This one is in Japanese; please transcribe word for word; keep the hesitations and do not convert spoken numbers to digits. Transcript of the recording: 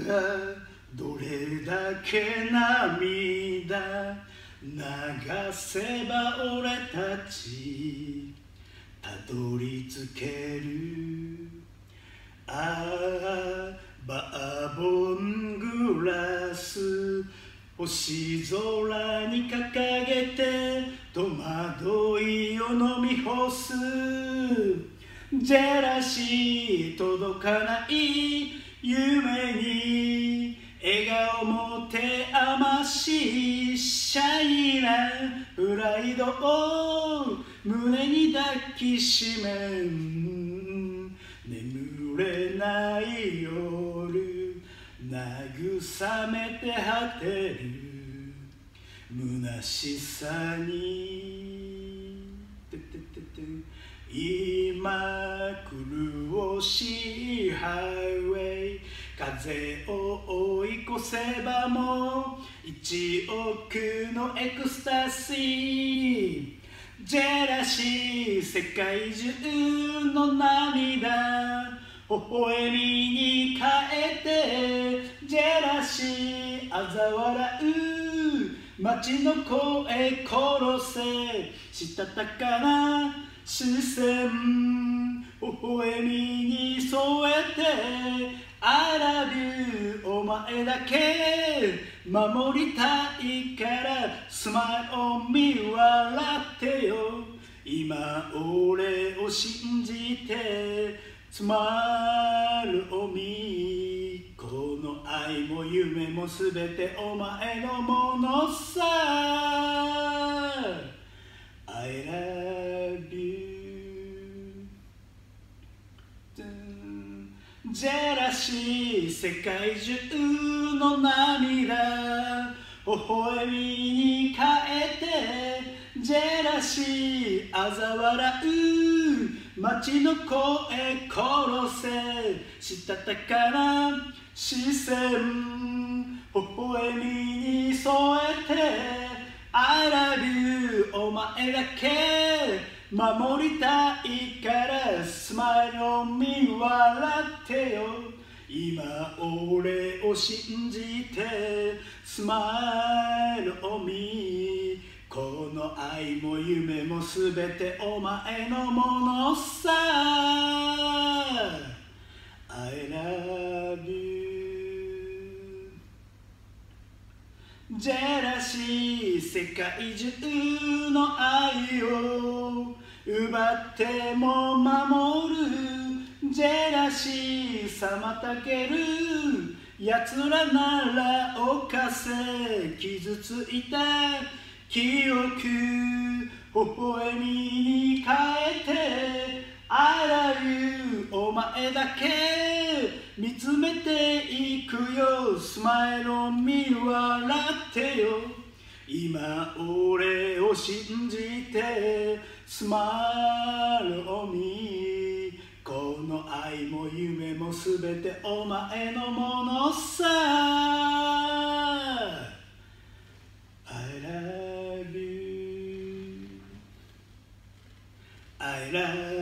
どれだけ涙流せば俺たちたどり着ける。ああバーボングラス星空に掲げて戸惑いを飲み干す。ジェラシー届かない夢に笑顔もて余し、シャイなプライドを胸に抱きしめん。眠れない夜慰めて果てる虚しさに。今苦しいハイウェイ風を追い越せばもう一億のエクスタシー。ジェラシー世界中の涙微笑みに変えて、ジェラシー嘲笑う街の声殺せ。したたかな視線微笑みに添えて I love you お前だけ守りたいからスマイル on me 笑ってよ。今俺を信じてスマイル on me この愛も夢もすべてお前のものさ。 I love you。 ジェラシー世界中の涙微笑みに変えて、ジェラシー嘲笑う街の声殺せ。したたかな視線微笑みに添えて I love you お前だけ守りたいからスマイル on me 笑ってよ。今俺を信じてスマイル on me この愛も夢もすべてお前のものさ。 I love you。 ジェラシー世界中の愛を奪っても守る。ジェラシー妨げる奴らなら犯せ。傷ついた記憶微笑みに変えて I love you お前だけ見つめていくよ。スマイル on me 笑ってよ。今俺を信じてスマイル on me この愛も夢もすべてお前のものさ。 I love you I love you